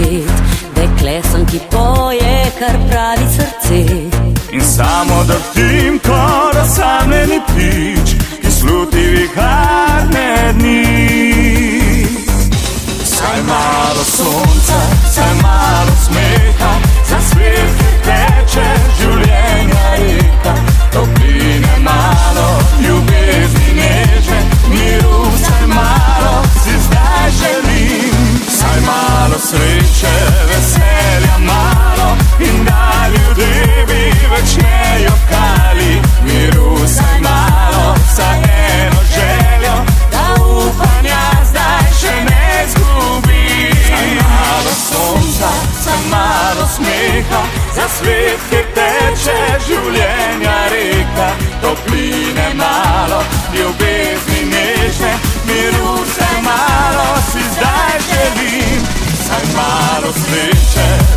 cvet, dekle sem, ki poje, kar pravi srce. In samo drhtim kot osamljeni ptič, ki sluti viharne dni. Saj malo sonca, saj malo smeha, za svet, ki teče življenja reka. Topline malo, ljubezni nežne, miru vsaj malo si zdaj želim. Saj malo sreče, veselja malo, in da ljudje bi več ne jokali. Miru vsaj malo, vsaj eno željo, da upanja zdaj še ne zgubi. Saj malo sonca, saj malo smeha, za svet, ki teče življenja reka. Topline malo, ljubezni nežne, miru vsaj malo si zdaj želim. Saj malo sreče,